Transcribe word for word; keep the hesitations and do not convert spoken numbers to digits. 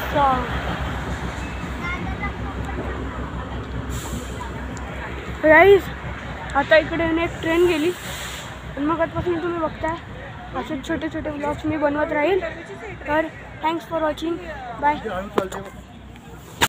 Guys आता इकडे एक ट्रेन गेली आणि मग आतापासून तुम्ही बघताय असे छोटे छोटे ब्लॉग्स मी बनवत राहील. तर थँक्स फॉर वॉचिंग. बाय.